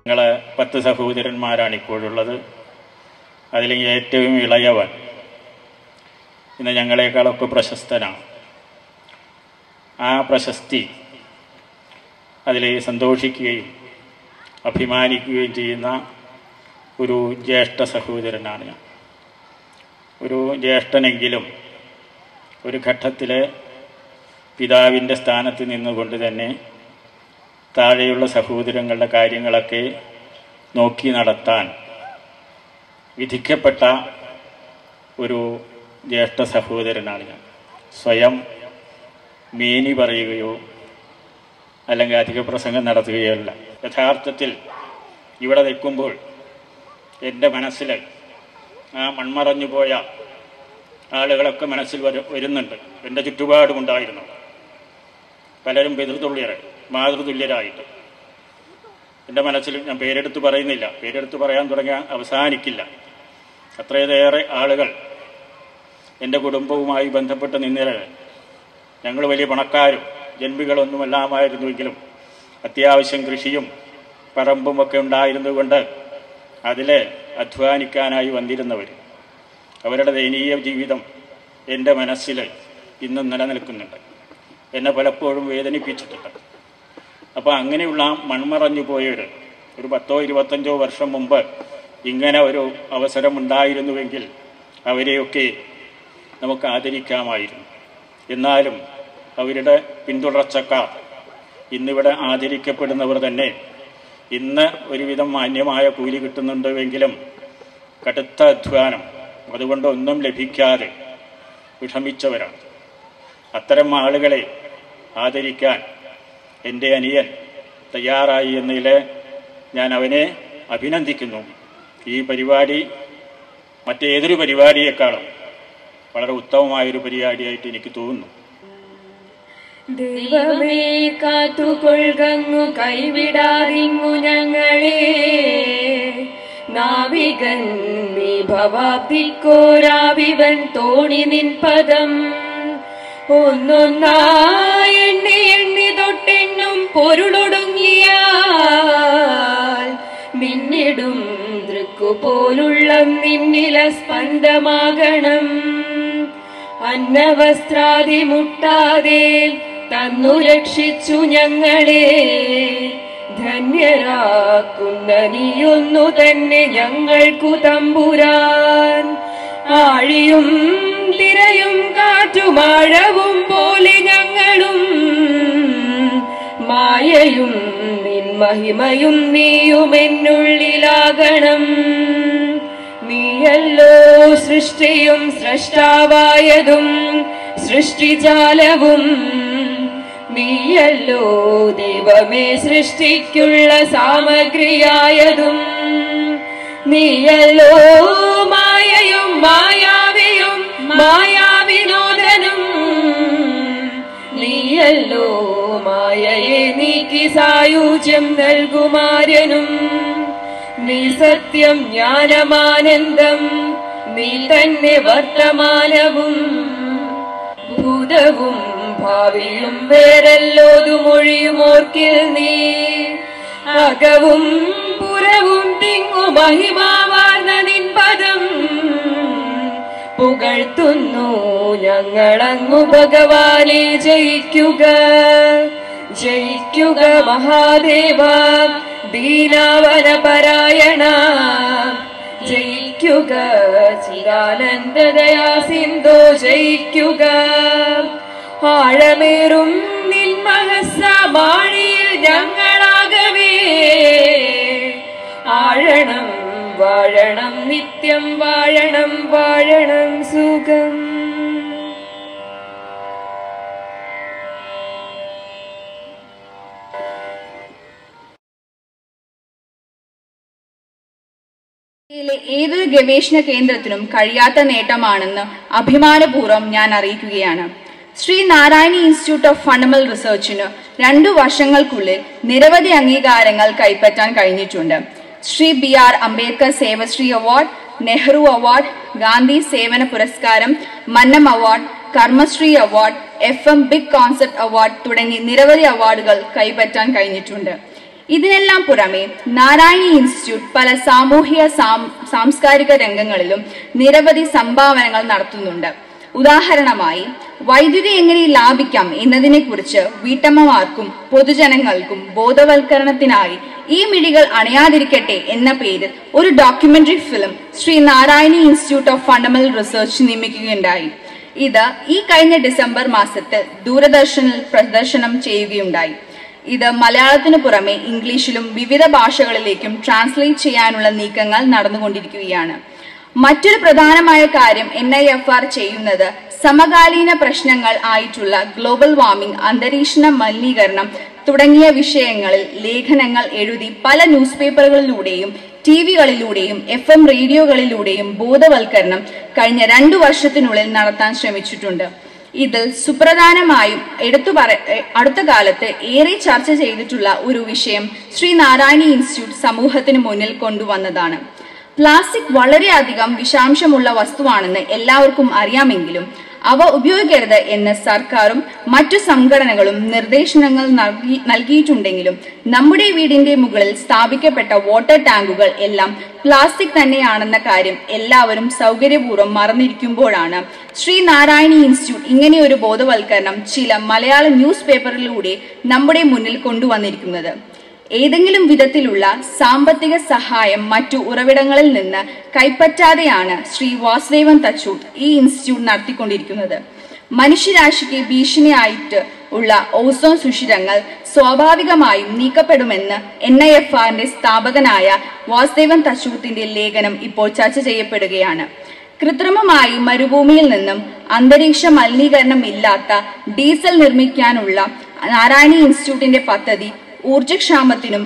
ഞങ്ങൾ 10 സഹോദരന്മാരാണ് ഇപ്പോഴുള്ളത്. അതിൽ ഏറ്റവും ഇളയവൻ ഇന്ന് ഞങ്ങളെക്കാളൊക്കെ പ്രശസ്തനാണ്. ആ പ്രശസ്തി അതിൽ സന്തോഷിക്കുകയും അഭിമാനിക്കുകയും ചെയ്യുന്ന ഒരു ജ്യേഷ്ഠ സഹോദരനാണ് ഞാൻ. ഒരു ജ്യേഷ്ഠനെങ്കിലും ഒരു ഘട്ടത്തിൽ പിതാവിൻ്റെ സ്ഥാനത്ത് നിന്നുകൊണ്ട് തന്നെ താഴെയുള്ള സഹോദരങ്ങളുടെ കാര്യങ്ങളൊക്കെ നോക്കി നടത്താൻ വിധിക്കപ്പെട്ട ഒരു ജ്യേഷ്ഠ സഹോദരനാണ് ഞാൻ. സ്വയം മേനി പറയുകയോ അല്ലെങ്കിൽ അധിക പ്രസംഗം നടത്തുകയോ അല്ല. യഥാർത്ഥത്തിൽ ഇവിടെ നിൽക്കുമ്പോൾ എൻ്റെ മനസ്സിൽ ആ മൺമറഞ്ഞു പോയ ആളുകളൊക്കെ മനസ്സിൽ വരുന്നുണ്ട്. എൻ്റെ ചുറ്റുപാടുമുണ്ടായിരുന്നു പലരും മാതൃതുല്യരായിട്ട് എൻ്റെ മനസ്സിൽ. ഞാൻ പേരെടുത്ത് പറയുന്നില്ല, പേരെടുത്ത് പറയാൻ തുടങ്ങിയാൽ അവസാനിക്കില്ല. അത്രയേറെ ആളുകൾ എൻ്റെ കുടുംബവുമായി ബന്ധപ്പെട്ട് നിന്നിരുന്നത്. ഞങ്ങൾ വലിയ പണക്കാരും ജന്മികളൊന്നുമല്ലാമായിരുന്നുവെങ്കിലും അത്യാവശ്യം കൃഷിയും പറമ്പുമൊക്കെ ഉണ്ടായിരുന്നുകൊണ്ട് അതിൽ അധ്വാനിക്കാനായി വന്നിരുന്നവർ. അവരുടെ ദയനീയ ജീവിതം എൻ്റെ മനസ്സിൽ ഇന്നും നിലനിൽക്കുന്നുണ്ട്. എന്നെ പലപ്പോഴും വേദനിപ്പിച്ചിട്ടുണ്ട്. അപ്പോൾ അങ്ങനെയുള്ള മൺമറഞ്ഞു പോയവർ ഒരു 10-25 വർഷം മുമ്പ് ഇങ്ങനെ ഒരു അവസരം ഉണ്ടായിരുന്നുവെങ്കിൽ അവരെയൊക്കെ നമുക്ക് ആദരിക്കാമായിരുന്നു. എന്നാലും അവരുടെ പിന്തുടർച്ചക്കാർ ഇന്നിവിടെ ആദരിക്കപ്പെടുന്നവർ തന്നെ ഇന്ന് ഒരുവിധം മാന്യമായ കൂലി കിട്ടുന്നുണ്ടെങ്കിലും കടുത്ത അധ്വാനം അതുകൊണ്ട് ഒന്നും ലഭിക്കാതെ വിഷമിച്ചവരാണ്. അത്തരം ആളുകളെ ആദരിക്കാൻ എൻ്റെ അനിയൻ തയ്യാറായി എന്നതിൽ ഞാൻ അവനെ അഭിനന്ദിക്കുന്നു. ഈ പരിപാടി മറ്റേതൊരു പരിപാടിയേക്കാളും വളരെ ഉത്തമമായൊരു പരിപാടിയായിട്ട് എനിക്ക് തോന്നുന്നു. ദൈവമേ കാത്തുകൊള്ളുന്നു കൈവിടാതിങ്ങു ഞങ്ങളെ, നാവികൻ നീ ഭവാബ്ദിക്കോരാവിവൻ തോണി നിൻ പദം. ഒന്നൊന്നായി എണ്ണി തൊട്ടെണ്ണും പൊരുളൊടുങ്ങിയാൽ മിന്നിടും ദൃക്കുപോലുള്ള നിന്നില സ്പന്ദമാകണം. അന്നവസ്ത്രാദി മുട്ടാതെ തന്നു രക്ഷിച്ചു ഞങ്ങളെ, ധന്യരാക്കുന്ന നീയൊന്നു തന്നെ ഞങ്ങൾക്കു തമ്പുരാൻ. ആഴിയും തിരയും കാറ്റുമാഴവും പോലെ ഞങ്ങളും, മായയും നിൻ മഹിമയും നീയുമെന്നുള്ളിലാകണം. നീയല്ലോ സൃഷ്ടിയും സ്രഷ്ടാവായതും സൃഷ്ടിജാലവും, നീയല്ലോ ദൈവമേ സൃഷ്ടിക്കുള്ള സാമഗ്രിയായതും. നീയല്ലോ മായയും മായാവിയും മായാവിനോദനും, നീയല്ലോ മായയെ നീക്കി സായുജ്യം നൽകുമാര്യനും. നീ സത്യം ജ്ഞാനമാനന്ദം, നീ തന്നെ വർത്തമാനവും ഭൂതവും ഭാവിയും വേറെല്ലോതുമൊഴിയുമോർക്കിൽ നീ. അകവും പുറവും തിങ്ങു മഹിമാവാർന്ന നിൻ പദം പുകഴ്ത്തുന്നു ഞങ്ങളങ്ങു ഭഗവാനെ. ജയിക്കുക ജയിക്കുക മഹാദേവ ദീനാവനപരായണ, ജയിക്കുക ചിദാനന്ദദയാ സിന്ധോ. ജയിക്കുക ആഴമേറും നിൻ മഹസ്സമാഴിയിൽ ഞങ്ങളാകവേ. ആഴണം വാഴണം നിത്യം വാഴണം വാഴണം സുഖം. ഏതൊരു ഗവേഷണ കേന്ദ്രത്തിനും കഴിയാത്ത നേട്ടമാണെന്ന് അഭിമാനപൂർവ്വം ഞാൻ അറിയിക്കുകയാണ്. Shri Narayani institute of fundamental റിസർച്ചിന് 2 വർഷങ്ങൾക്കുള്ളിൽ നിരവധി അംഗീകാരങ്ങൾ കൈപ്പറ്റാൻ കഴിഞ്ഞിട്ടുണ്ട്. Shri BR Ambedkar Sevashree award, Nehru award, Gandhi സേവന പുരസ്കാരം, Mannam award, Karmashree award, FM big concept award തുടങ്ങി നിരവധി അവാർഡുകൾ കൈപ്പറ്റാൻ കഴിഞ്ഞിട്ടുണ്ട്. ഇതിനെല്ലാം പുറമെ നാരായണി ഇൻസ്റ്റിറ്റ്യൂട്ട് പല സാമൂഹിക സാംസ്കാരിക രംഗങ്ങളിലും നിരവധി സംഭാവനകൾ നടത്തുന്നുണ്ട്. ഉദാഹരണമായി വൈദ്യുതി എങ്ങനെ ലാഭിക്കാം എന്നതിനെക്കുറിച്ച് വീട്ടമ്മമാർക്കും പൊതുജനങ്ങൾക്കും ബോധവൽക്കരണത്തിനായി ഈ മിഴികൾ അണയാതിരിക്കട്ടെ എന്ന പേരിൽ ഒരു documentary film Shri Narayani institute of fundamental research നിർമ്മിക്കുകയുണ്ടായി. ഇത് ഈ കഴിഞ്ഞ ഡിസംബർ മാസത്തിൽ ദൂരദർശനിൽ പ്രദർശനം ചെയ്യുകയുണ്ടായി. ഇത് മലയാളത്തിനു പുറമെ ഇംഗ്ലീഷിലും വിവിധ ഭാഷകളിലേക്കും ട്രാൻസ്ലേറ്റ് ചെയ്യാനുള്ള നീക്കങ്ങൾ നടന്നുകൊണ്ടിരിക്കുകയാണ്. മറ്റൊരു പ്രധാനമായ കാര്യം NIFR ചെയ്യുന്നത് സമകാലീന പ്രശ്നങ്ങൾ ആയിട്ടുള്ള ഗ്ലോബൽ വാർമിംഗ്, അന്തരീക്ഷ മലിനീകരണം തുടങ്ങിയ വിഷയങ്ങളിൽ ലേഖനങ്ങൾ എഴുതി പല ന്യൂസ് പേപ്പറുകളിലൂടെയും TV-കളിലൂടെയും FM റേഡിയോകളിലൂടെയും ബോധവൽക്കരണം കഴിഞ്ഞ 2 വർഷത്തിനുള്ളിൽ നടത്താൻ ശ്രമിച്ചിട്ടുണ്ട്. ഇതിൽ സുപ്രധാനമായും അടുത്ത കാലത്ത് ഏറെ ചർച്ച ചെയ്തിട്ടുള്ള ഒരു വിഷയം ശ്രീ നാരായണി ഇൻസ്റ്റിറ്റ്യൂട്ട് സമൂഹത്തിന് മുന്നിൽ കൊണ്ടുവന്നതാണ്. പ്ലാസ്റ്റിക് വളരെയധികം വിഷാംശമുള്ള വസ്തുവാണെന്ന് എല്ലാവർക്കും അറിയാമെങ്കിലും അവ ഉപയോഗിക്കരുത് എന്ന് സർക്കാരും മറ്റു സംഘടനകളും നിർദ്ദേശങ്ങൾ നൽകിയിട്ടുണ്ടെങ്കിലും നമ്മുടെ വീടിന്റെ മുകളിൽ സ്ഥാപിക്കപ്പെട്ട വാട്ടർ ടാങ്കുകൾ എല്ലാം പ്ലാസ്റ്റിക് തന്നെയാണെന്ന കാര്യം എല്ലാവരും സൗകര്യപൂർവ്വം മറന്നിരിക്കുമ്പോഴാണ് ശ്രീ നാരായണി ഇൻസ്റ്റിറ്റ്യൂട്ട് ഇങ്ങനെയൊരു ബോധവൽക്കരണം ചില മലയാള ന്യൂസ് പേപ്പറിലൂടെ നമ്മുടെ മുന്നിൽ കൊണ്ടുവന്നിരിക്കുന്നത്. ഏതെങ്കിലും വിധത്തിലുള്ള സാമ്പത്തിക സഹായം മറ്റു ഉറവിടങ്ങളിൽ നിന്ന് കൈപ്പറ്റാതെയാണ് ശ്രീ വാസുദേവൻ തച്ചൂട്ട് ഈ ഇൻസ്റ്റിറ്റ്യൂട്ട് നടത്തിക്കൊണ്ടിരിക്കുന്നത്. മനുഷ്യരാശിക്ക് ഭീഷണിയായിട്ട് ഉള്ള ഓസോൺ സുഷിരങ്ങൾ സ്വാഭാവികമായും നീക്കപ്പെടുമെന്ന് NIFRന്റെ സ്ഥാപകനായ വാസുദേവൻ തച്ചൂട്ടിന്റെ ലേഖനം ഇപ്പോൾ ചർച്ച ചെയ്യപ്പെടുകയാണ്. കൃത്രിമമായി മരുഭൂമിയിൽ നിന്നും അന്തരീക്ഷ മലിനീകരണം ഇല്ലാത്ത ഡീസൽ നിർമ്മിക്കാനുള്ള നാരായണി ഇൻസ്റ്റിറ്റ്യൂട്ടിന്റെ പദ്ധതി ഊർജക്ഷാമത്തിനും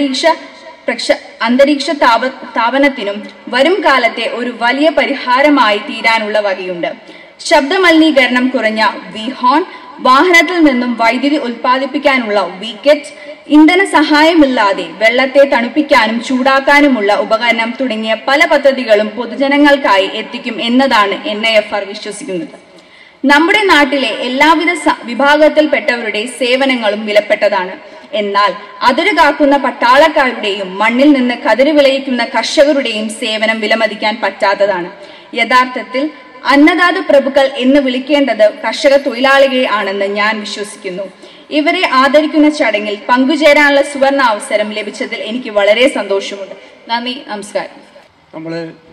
അന്തരീക്ഷ താപനത്തിനും വരും കാലത്തെ ഒരു വലിയ പരിഹാരമായി തീരാനുള്ള വകയുണ്ട്. ശബ്ദ മലിനീകരണം കുറഞ്ഞ V-HORN, വാഹനത്തിൽ നിന്നും വൈദ്യുതി ഉൽപ്പാദിപ്പിക്കാനുള്ള V-KET, ഇന്ധന സഹായമില്ലാതെ വെള്ളത്തെ തണുപ്പിക്കാനും ചൂടാക്കാനുമുള്ള ഉപകരണം തുടങ്ങിയ പല പദ്ധതികളും പൊതുജനങ്ങൾക്കായി എത്തിക്കും എന്നതാണ് NIFR വിശ്വസിക്കുന്നത്. നമ്മുടെ നാട്ടിലെ എല്ലാവിധ വിഭാഗത്തിൽപ്പെട്ടവരുടെ സേവനങ്ങളും വിലപ്പെട്ടതാണ്. എന്നാൽ അതിരു കാക്കുന്ന പട്ടാളക്കാരുടെയും മണ്ണിൽ നിന്ന് കതിര് വിളയിക്കുന്ന കർഷകരുടെയും സേവനം വിലമതിക്കാൻ പറ്റാത്തതാണ്. യഥാർത്ഥത്തിൽ അന്നദാത പ്രഭുക്കൾ എന്ന് വിളിക്കേണ്ടത് കർഷക തൊഴിലാളികളെ ആണെന്ന് ഞാൻ വിശ്വസിക്കുന്നു. ഇവരെ ആദരിക്കുന്ന ചടങ്ങിൽ പങ്കുചേരാനുള്ള സുവർണ അവസരം ലഭിച്ചതിൽ എനിക്ക് വളരെ സന്തോഷമുണ്ട്. നന്ദി, നമസ്കാരം. നമ്മൾ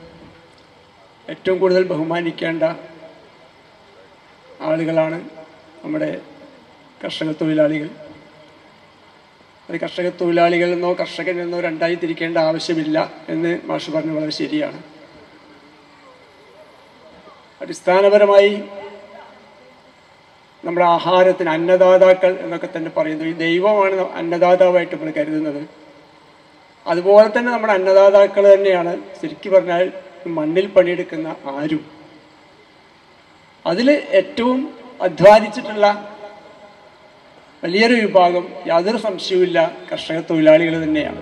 ഏറ്റവും കൂടുതൽ ബഹുമാനിക്കേണ്ട ആളുകളാണ് നമ്മുടെ കർഷക തൊഴിലാളികൾ. അത് കർഷക തൊഴിലാളികളെന്നോ കർഷകനെന്നോ രണ്ടായി തിരിക്കേണ്ട ആവശ്യമില്ല എന്ന് മാഷ് പറഞ്ഞു, വളരെ ശരിയാണ്. അടിസ്ഥാനപരമായി നമ്മുടെ ആഹാരത്തിന് അന്നദാതാക്കൾ എന്നൊക്കെ തന്നെ പറയുന്നു. ഈ ദൈവമാണ് അന്നദാതാവായിട്ട് നമ്മൾ കരുതുന്നത്. അതുപോലെ തന്നെ നമ്മുടെ അന്നദാതാക്കൾ തന്നെയാണ് ശരിക്കും പറഞ്ഞാൽ മണ്ണിൽ പണിയെടുക്കുന്ന ആരും. അതിൽ ഏറ്റവും അധ്വാനിച്ചിട്ടുള്ള വലിയൊരു വിഭാഗം യാതൊരു സംശയവുമില്ല കർഷക തൊഴിലാളികൾ തന്നെയാണ്.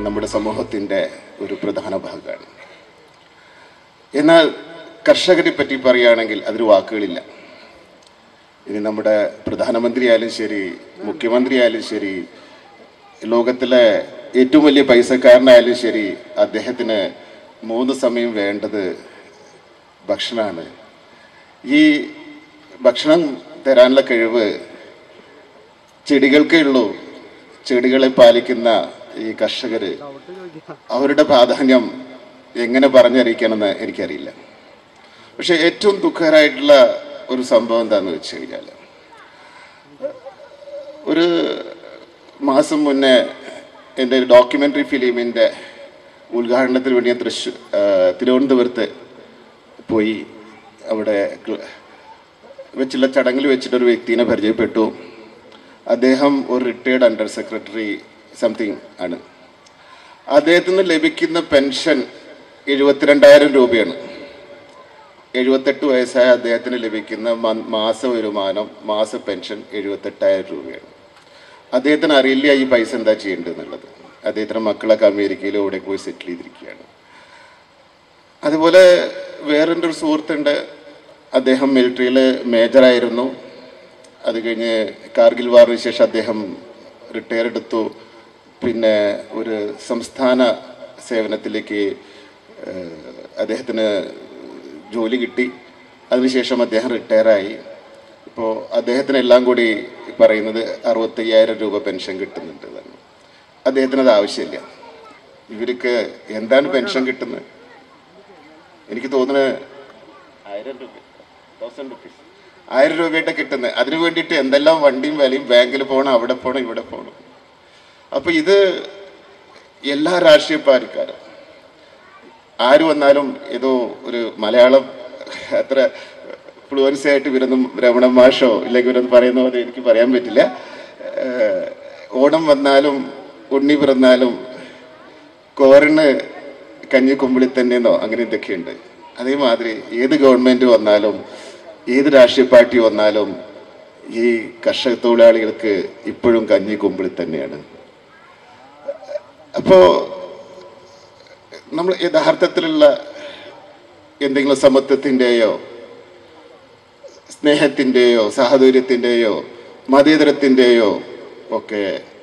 നമ്മുടെ സമൂഹത്തിൻ്റെ ഒരു പ്രധാന ഭാഗമാണ്. എന്നാൽ കർഷകരെ പറ്റി പറയുകയാണെങ്കിൽ അതിന് വാക്കുകളില്ല. ഇനി നമ്മുടെ പ്രധാനമന്ത്രി ആയാലും ശരി, മുഖ്യമന്ത്രി ആയാലും ശരി, ലോകത്തിലെ ഏറ്റവും വലിയ പൈസക്കാരനായാലും ശരി, അദ്ദേഹത്തിന് 3 സമയം വേണ്ടത് ഭക്ഷണമാണ്. ഈ ഭക്ഷണം തരാനുള്ള കഴിവ് ചെടികൾക്കേ ഉള്ളൂ. ചെടികളെ പാലിക്കുന്ന ഈ കർഷകർ, അവരുടെ പ്രാധാന്യം എങ്ങനെ പറഞ്ഞറിയിക്കണമെന്ന് എനിക്കറിയില്ല. പക്ഷെ ഏറ്റവും ദുഃഖകരമായിട്ടുള്ള ഒരു സംഭവം എന്താണെന്ന് വെച്ച് കഴിഞ്ഞാൽ, ഒരു മാസം മുന്നേ എൻ്റെ ഡോക്യുമെൻ്ററി ഫിലിമിൻ്റെ ഉദ്ഘാടനത്തിന് വേണ്ടി ഞാൻ തിരുവനന്തപുരത്ത് പോയി. അവിടെ വെച്ചുള്ള ചടങ്ങിൽ വെച്ചിട്ടൊരു വ്യക്തിനെ പരിചയപ്പെട്ടു. അദ്ദേഹം ഒരു റിട്ടയർഡ് അണ്ടർ സെക്രട്ടറി സംതിങ് ആണ്. അദ്ദേഹത്തിന് ലഭിക്കുന്ന പെൻഷൻ 72,000 രൂപയാണ്. 78 വയസ്സായ അദ്ദേഹത്തിന് ലഭിക്കുന്ന മാസ വരുമാനം, മാസ പെൻഷൻ 78,000 രൂപയാണ്. അദ്ദേഹത്തിന് അറിയില്ല ഈ പൈസ എന്താ ചെയ്യേണ്ടതെന്നുള്ളത്. അദ്ദേഹത്തിൻ്റെ മക്കളൊക്കെ അമേരിക്കയിൽ ഇവിടെ പോയി സെറ്റിൽ ചെയ്തിരിക്കുകയാണ്. അതുപോലെ വേറൊരു സുഹൃത്തുണ്ട്. അദ്ദേഹം മിലിറ്ററിയിൽ മേജറായിരുന്നു. അത് കഴിഞ്ഞ് കാർഗിൽ വാറിന് ശേഷം അദ്ദേഹം റിട്ടയർ എടുത്തു. പിന്നെ ഒരു സംസ്ഥാന സേവനത്തിലേക്ക് അദ്ദേഹത്തിന് ജോലി കിട്ടി. അതിനുശേഷം അദ്ദേഹം റിട്ടയറായി. ഇപ്പോൾ അദ്ദേഹത്തിന് എല്ലാം കൂടി പറയുന്നത് 65,000 രൂപ പെൻഷൻ കിട്ടുന്നുണ്ട്. അദ്ദേഹത്തിന് അത് ആവശ്യമില്ല. ഇവർക്ക് എന്താണ് പെൻഷൻ കിട്ടുന്നത്? എനിക്ക് തോന്നുന്നത് 1000 രൂപ, 1000 റുപ്പീസ്, 1000 രൂപയായിട്ട് കിട്ടുന്നത്. അതിനു വേണ്ടിയിട്ട് എന്തെല്ലാം വണ്ടിയും വിലയും, ബാങ്കിൽ പോകണം, അവിടെ പോകണം, ഇവിടെ പോകണം. അപ്പോൾ ഇത് എല്ലാ രാഷ്ട്രീയ പാർട്ടിക്കാരും ആര് വന്നാലും ഏതോ ഒരു മലയാളം അത്ര ഫ്ലുവൻസി ആയിട്ട് ഇവരൊന്നും രമണ മാഷോ ഇല്ലെങ്കിൽ ഇവരൊന്നും പറയുന്ന പോലെ എനിക്ക് പറയാൻ പറ്റില്ല. ഓണം വന്നാലും ഉണ്ണി പിറന്നാലും കോറിന് കഞ്ഞി കുമ്പിളി തന്നെയെന്നോ അങ്ങനെ എന്തൊക്കെയുണ്ട്. അതേമാതിരി ഏത് ഗവൺമെൻറ് വന്നാലും ഏത് രാഷ്ട്രീയ പാർട്ടി വന്നാലും ഈ കർഷക തൊഴിലാളികൾക്ക് ഇപ്പോഴും കഞ്ഞി കുമ്പിളി തന്നെയാണ്. അപ്പോൾ നമ്മൾ യഥാർത്ഥത്തിലുള്ള എന്തെങ്കിലും സമത്വത്തിൻ്റെയോ സ്നേഹത്തിൻ്റെയോ സാഹോദര്യത്തിൻ്റെയോ മതേതരത്തിൻ്റെയോ ഒക്കെ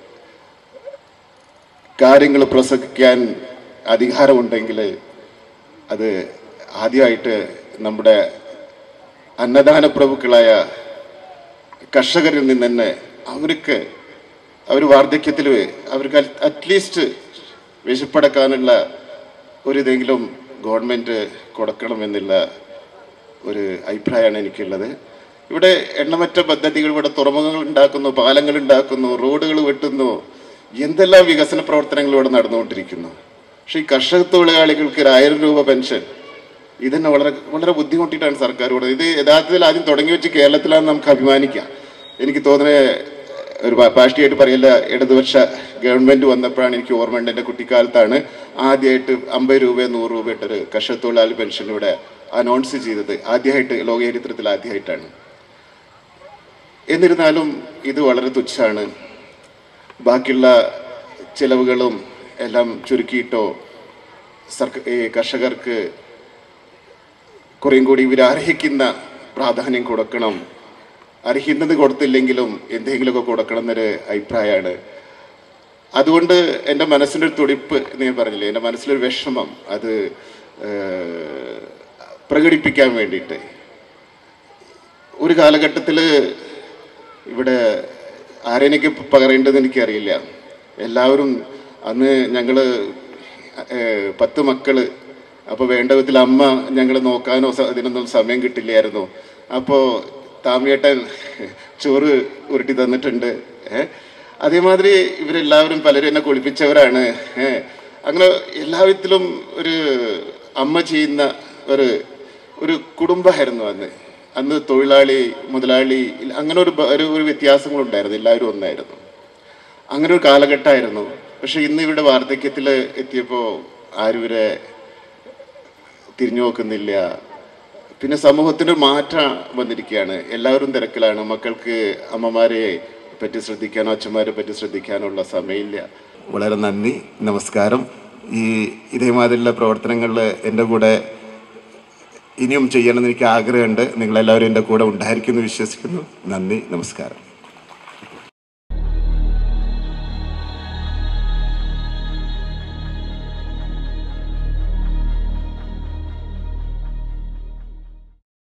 കാര്യങ്ങൾ പ്രസംഗിക്കാൻ അധികാരമുണ്ടെങ്കിൽ അത് ആദ്യമായിട്ട് നമ്മുടെ അന്നദാന പ്രഭുക്കളായ കർഷകരിൽ നിന്ന് തന്നെ അവർ വാർദ്ധക്യത്തിൽ അവർക്ക് അറ്റ്ലീസ്റ്റ് വിശപ്പടക്കാനുള്ള ഒരിതെങ്കിലും ഗവൺമെൻറ് കൊടുക്കണമെന്നുള്ള ഒരു അഭിപ്രായമാണ് എനിക്കുള്ളത്. ഇവിടെ എണ്ണമറ്റ പദ്ധതികൾ, ഇവിടെ തുറമുഖങ്ങൾ ഉണ്ടാക്കുന്നു, പാലങ്ങൾ ഉണ്ടാക്കുന്നു, റോഡുകൾ വെട്ടുന്നു, എന്തെല്ലാം വികസന പ്രവർത്തനങ്ങൾ ഇവിടെ നടന്നുകൊണ്ടിരിക്കുന്നു. പക്ഷേ ഈ കർഷക തൊഴിലാളികൾക്ക് 1000 രൂപ പെൻഷൻ ഇതന്നെ വളരെ വളരെ ബുദ്ധിമുട്ടിയിട്ടാണ് സർക്കാർ കൊടുത്തത്. ഇത് യഥാർത്ഥത്തിൽ ആദ്യം തുടങ്ങി വെച്ച് കേരളത്തിലാണെന്ന് നമുക്ക് അഭിമാനിക്കാം. എനിക്ക് തോന്നുന്നത് ഒരു പാർട്ടിയായിട്ട് പറയില്ല, ഇടതുപക്ഷ ഗവൺമെൻറ് വന്നപ്പോഴാണ് എനിക്ക് ഓർമ്മയുണ്ട്. എൻ്റെ കുട്ടിക്കാലത്താണ് ആദ്യമായിട്ട് 50 രൂപ 100 രൂപ ഇട്ടൊരു കർഷക തൊഴിലാളി പെൻഷൻ ഇവിടെ അനൗൺസ് ചെയ്തത്. ആദ്യമായിട്ട് ലോകചരിത്രത്തിൽ ആദ്യമായിട്ടാണ്. എന്നിരുന്നാലും ഇത് വളരെ തുച്ഛമാണ്. ബാക്കിയുള്ള ചിലവുകളും എല്ലാം ചുരുക്കിയിട്ടോ കർഷകർക്ക് കുറേയും കൂടി ഇവർ അർഹിക്കുന്ന പ്രാധാന്യം കൊടുക്കണം. അർഹിക്കുന്നത് കൊടുത്തില്ലെങ്കിലും എന്തെങ്കിലുമൊക്കെ കൊടുക്കണം എന്നൊരു അഭിപ്രായമാണ്. അതുകൊണ്ട് എൻ്റെ മനസ്സിൻ്റെ ഒരു തുടിപ്പ് എന്ന് ഞാൻ പറഞ്ഞില്ലേ, എൻ്റെ മനസ്സിലൊരു വിഷമം അത് പ്രകടിപ്പിക്കാൻ വേണ്ടിയിട്ട് ഒരു കാലഘട്ടത്തിൽ ഇവിടെ ആരെനിക്ക് പകരേണ്ടതെന്ന് എനിക്കറിയില്ല. എല്ലാവരും അന്ന് ഞങ്ങൾ 10 മക്കൾ. അപ്പോൾ വേണ്ട വിധത്തിൽ അമ്മ ഞങ്ങൾ നോക്കാനോ അതിനൊന്നും സമയം കിട്ടില്ലായിരുന്നു. അപ്പോൾ താമിയേട്ടൻ ചോറ് ഉരുട്ടി തന്നിട്ടുണ്ട്. അതേമാതിരി ഇവരെല്ലാവരും പലരും എന്നെ കുളിപ്പിച്ചവരാണ്. അങ്ങനെ എല്ലാവിധത്തിലും ഒരു അമ്മ ചെയ്യുന്ന ഒരു കുടുംബമായിരുന്നു അന്ന് തൊഴിലാളി മുതലാളി അങ്ങനെ ഒരു വ്യത്യാസങ്ങളുണ്ടായിരുന്നു. എല്ലാവരും ഒന്നായിരുന്നു. അങ്ങനെ ഒരു കാലഘട്ടമായിരുന്നു. പക്ഷെ ഇന്ന് ഇവിടെ വാർദ്ധക്യത്തിൽ എത്തിയപ്പോൾ ആരും ഇവരെ തിരിഞ്ഞു നോക്കുന്നില്ല. പിന്നെ സമൂഹത്തിന് മാറ്റം വന്നിരിക്കുകയാണ്. എല്ലാവരും തിരക്കിലാണ്. മക്കൾക്ക് അമ്മമാരെ പറ്റി ശ്രദ്ധിക്കാനോ അച്ഛന്മാരെ പറ്റി ശ്രദ്ധിക്കാനോ ഉള്ള സമയമില്ല. വളരെ നന്ദി, നമസ്കാരം. ഇതേമാതിരിയുള്ള പ്രവർത്തനങ്ങളിൽ എൻ്റെ കൂടെ ഇനിയും ചെയ്യണമെന്ന് എനിക്ക് ആഗ്രഹമുണ്ട്. നിങ്ങളെല്ലാവരും എൻ്റെ കൂടെ ഉണ്ടായിരിക്കുമെന്ന് വിശ്വസിക്കുന്നു. നന്ദി, നമസ്കാരം.